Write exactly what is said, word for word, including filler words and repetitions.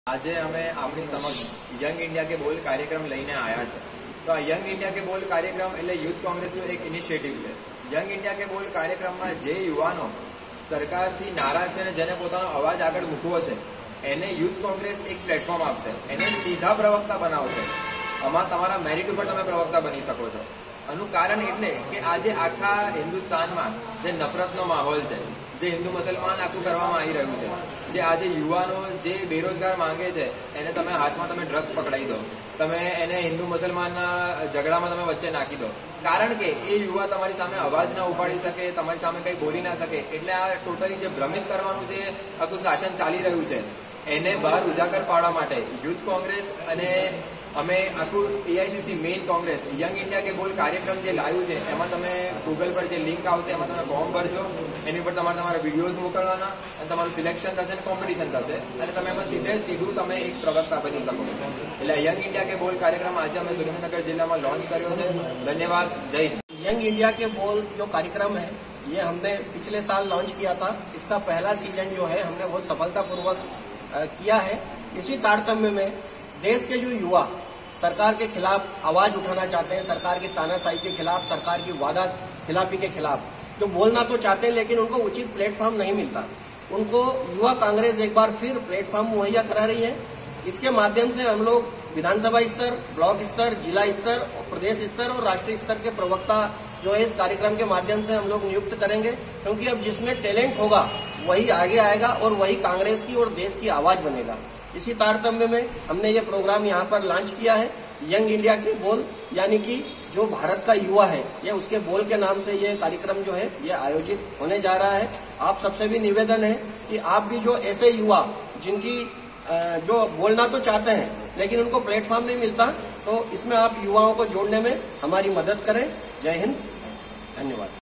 આજે અમે આપણી સમક્ષ યંગ ઇન્ડિયા કે બોલ કાર્યક્રમ લઈને આવ્યા છે। તો આ યંગ ઇન્ડિયા કે બોલ કાર્યક્રમ એટલે યુથ કોંગ્રેસનું એક ઇનિશિયેટિવ છે। યંગ ઇન્ડિયા કે બોલ કાર્યક્રમમાં જે યુવાનો સરકારથી નારાજ છે અને જેને પોતાનો અવાજ આગળ મૂકવો છે એને યુથ કોંગ્રેસ એક પ્લેટફોર્મ આપશે, એને સીધા પ્રવક્તા બનાવશે। આમાં તમારા મેરિટ ઉપર તમે પ્રવક્તા બની શકો છો। આનું કારણ એટલે કે આજે આખા હિન્દુસ્તાનમાં જે નફરતનો માહોલ છે, જે હિન્દુ મુસલમાન આખું કરવામાં આવી રહ્યું છે, જે આજે યુવાનો જે બેરોજગાર માંગે છે એને તમે હાથમાં તમે ડ્રગ્સ પકડાઈ દો, તમે એને હિન્દુ મુસલમાનના ઝઘડામાં તમે વચ્ચે નાખી દો, કારણ કે એ યુવા તમારી સામે અવાજ ના ઉપાડી શકે, તમારી સામે કંઈ બોલી ના શકે। એટલે આ ટોટલી જે ભ્રમિત કરવાનું જે આખું શાસન ચાલી રહ્યું છે એને બહાર ઉજાગર પાડવા માટે યુથ કોંગ્રેસ અને અમે આખું AICC main Congress young India કે બોલ કાર્યક્રમ જે લાવ્યું છે એમાં તમે ગૂગલ પર જે લિંક આવશે એમાં તમે ફોર્મ ભરજો, એની પર તમારે તમારા વિડીયોઝ મોકલવાના અને તમારું સિલેક્શન થશે અને કોમ્પિટિશન થશે અને તમે એમાં સીધે સીધું તમે એક પ્રવક્તા બની શકો। એટલે યંગ ઇન્ડિયા કે બોલ કાર્યક્રમ આજે અમે સુરેન્દ્रनगर जिला में लॉन्च કર્યો છે। धन्यवाद, जय हिंद। यंग इंडिया के बोल जो कार्यक्रम है ये हमने पिछले साल लॉन्च किया था। इसका पहला सीजन जो है हमने बहुत सफलतापूर्वक किया है। इसी तारतम्य में देश के जो युवा सरकार के खिलाफ आवाज उठाना चाहते हैं, सरकार की तानाशाही के खिलाफ, सरकार की वादा खिलाफी के खिलाफ जो बोलना तो चाहते हैं लेकिन उनको उचित प्लेटफॉर्म नहीं मिलता, उनको युवा कांग्रेस एक बार फिर प्लेटफॉर्म मुहैया करा रही है। इसके माध्यम से हम लोग विधानसभा स्तर, ब्लॉक स्तर, जिला स्तर, प्रदेश स्तर और राष्ट्रीय स्तर के प्रवक्ता जो है इस कार्यक्रम के माध्यम से हम लोग नियुक्त करेंगे, क्योंकि अब जिसमें टैलेंट होगा वही आगे आएगा और वही कांग्रेस की और देश की आवाज बनेगा। इसी तारतम्य में हमने ये प्रोग्राम यहाँ पर लॉन्च किया है, यंग इंडिया के बोल, यानी कि जो भारत का युवा है ये उसके बोल के नाम से ये कार्यक्रम जो है ये आयोजित होने जा रहा है। आप सबसे भी निवेदन है कि आप भी जो ऐसे युवा जिनकी जो बोलना तो चाहते हैं लेकिन उनको प्लेटफॉर्म नहीं मिलता, तो इसमें आप युवाओं को जोड़ने में हमारी मदद करें। जय हिंद, धन्यवाद।